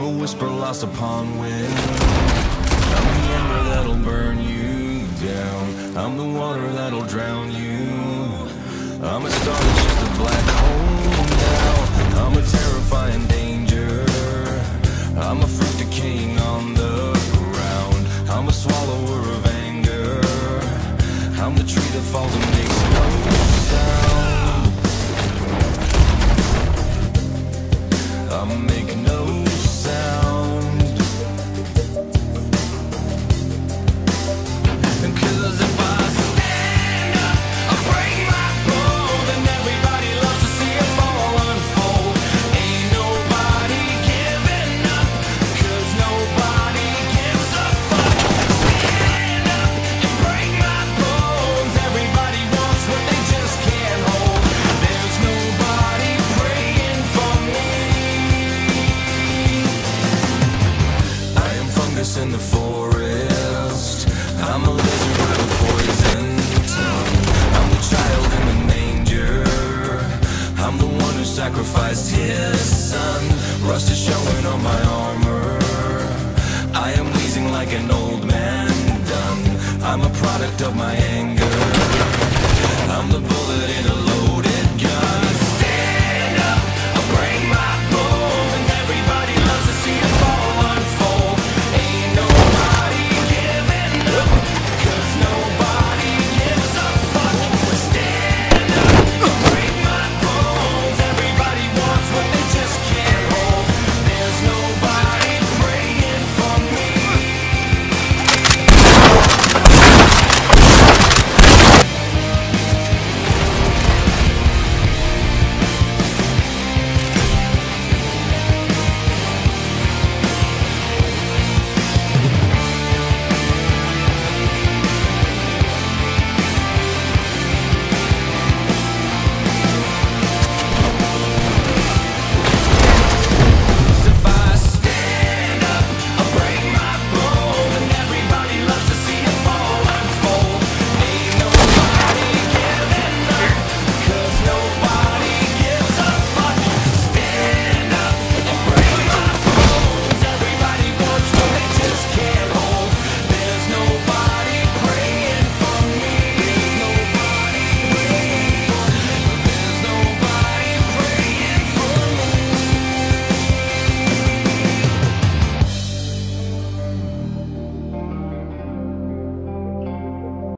a whisper lost upon wind. I'm the ember that'll burn you down. I'm the water that'll drown you. I'm a star that's just a black hole now. I'm a terrifying danger. I'm a fruit decaying on the ground. I'm a swallower of anger. I'm the tree that falls and makes no sound. I make no sound. Cause if I stand up, I break my bones, and everybody loves to see it all unfold. Ain't nobody giving up, cause nobody gives a fuck. Stand up and break my bones. Everybody wants what they just can't hold. There's nobody praying for me. I am fungus in the forest. I'm a lizard with a poison tongue. I'm the child in the manger. I'm the one who sacrificed his son. Rust is showing on my armor. I am wheezing like an old man done. I'm a product of my anger. I'm the bullet in a